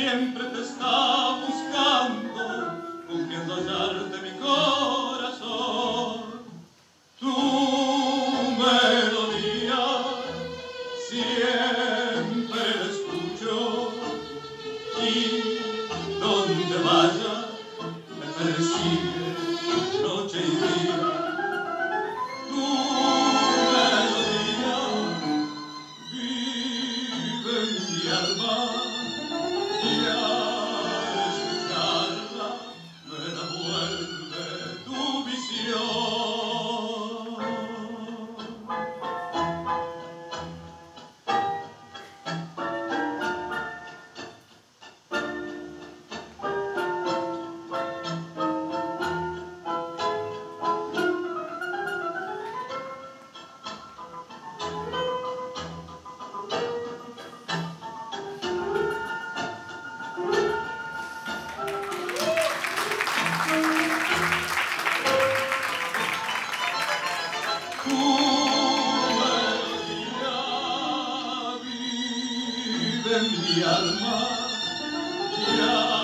siempre te está buscando, confiando hallarte mi corazón. Tu melodía siempre la escucho y donde vaya me persigue noche y día. Tu melodía vive en mi alma y al escucharla me devuelve tu visión. Tu melodía vive en mi alma y